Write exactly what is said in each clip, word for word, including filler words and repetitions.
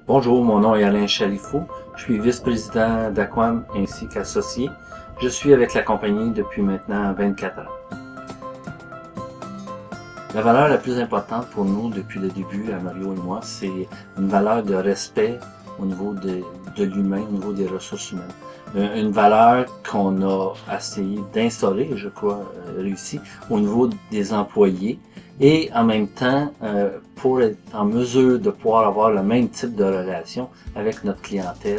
Bonjour, mon nom est Alain Chalifou. Je suis vice-président d'Aqwam ainsi qu'associé. Je suis avec la compagnie depuis maintenant vingt-quatre ans. La valeur la plus importante pour nous depuis le début, à Mario et moi, c'est une valeur de respect au niveau de, de l'humain, au niveau des ressources humaines. Une valeur qu'on a essayé d'instaurer, je crois, réussi, au niveau des employés. Et en même temps, euh, pour être en mesure de pouvoir avoir le même type de relation avec notre clientèle.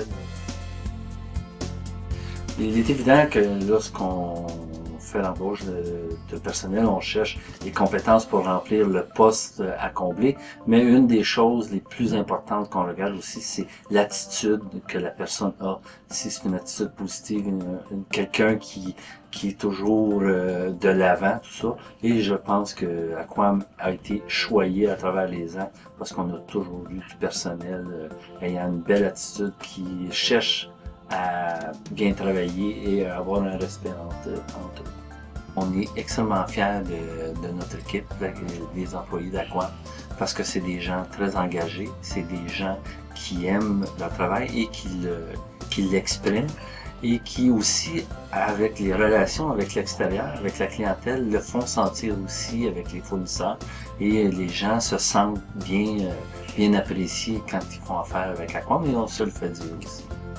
Il est évident que lorsqu'on fait l'embauche de, de personnel, on cherche les compétences pour remplir le poste à combler, mais une des choses les plus importantes qu'on regarde aussi, c'est l'attitude que la personne a. Si c'est une attitude positive, une, une, quelqu'un qui, qui est toujours euh, de l'avant, tout ça. Et je pense que Aquam a été choyé à travers les ans parce qu'on a toujours eu du personnel euh, ayant une belle attitude qui cherche à bien travailler et à avoir un respect entre, entre eux. On est extrêmement fiers de, de notre équipe, des employés d'Aqwam, parce que c'est des gens très engagés, c'est des gens qui aiment leur travail et qui le, qui l'expriment et qui aussi, avec les relations avec l'extérieur, avec la clientèle, le font sentir aussi avec les fournisseurs et les gens se sentent bien, bien appréciés quand ils font affaire avec Aquam et on se le fait dire aussi.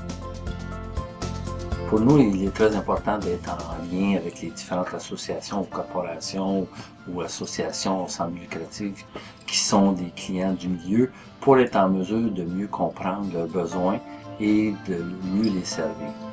Pour nous, il est très important d'être en lien avec les différentes associations ou corporations ou associations sans but lucratif qui sont des clients du milieu pour être en mesure de mieux comprendre leurs besoins et de mieux les servir.